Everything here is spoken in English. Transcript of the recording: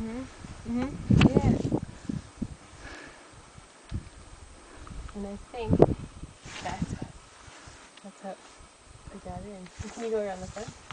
Yeah. And I think that's how I got in. Can you go around the front?